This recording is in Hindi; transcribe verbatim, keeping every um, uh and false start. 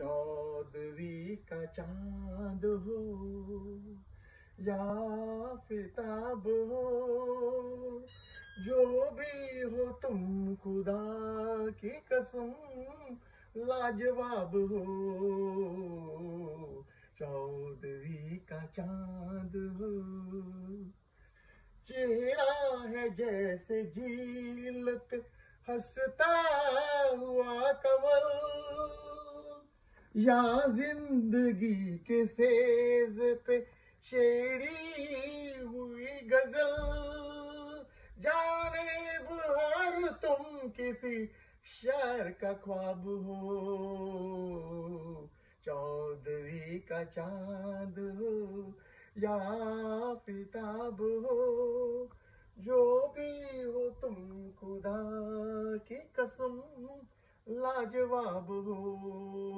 चौदहवीं का चांद हो या आफताब हो, जो भी हो तुम खुदा की कसम लाजवाब हो। चौदहवीं का चांद हो, चेहरा है जैसे झील पे हंसता हुआ कमल, या जिंदगी के सेज पे छेड़ी हुई गजल। जाने बहार तुम किसी शायर का ख्वाब हो, चौदहवीं का चांद हो या आफताब हो, जो भी हो तुम खुदा की कसम लाजवाब हो।